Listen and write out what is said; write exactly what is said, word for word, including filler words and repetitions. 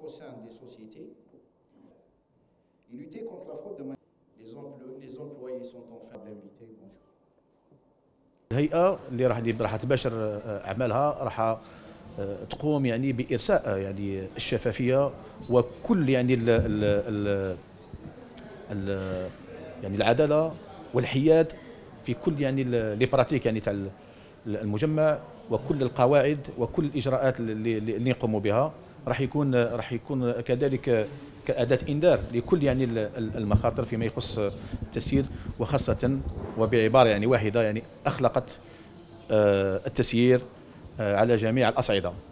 au sein des sociétés et lutter contre la fraude de manière. Les, empl les employés sont enfin invités. Bonjour. الهيئة اللي راح راح تباشر أعمالها راح تقوم يعني بإرساء يعني الشفافية وكل يعني ال ال ال يعني العدالة والحياد في كل يعني لي براتيك يعني تاع المجمع، وكل القواعد وكل الإجراءات اللي اللي نقوم بها راح يكون راح يكون كذلك كأداة إنذار لكل يعني المخاطر فيما يخص التسيير، وخاصة وبعبارة يعني واحدة يعني أخلقت التسيير على جميع الأصعدة.